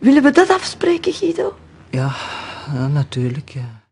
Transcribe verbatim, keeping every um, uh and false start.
Willen we dat afspreken, Guido? Ja, ja natuurlijk, ja.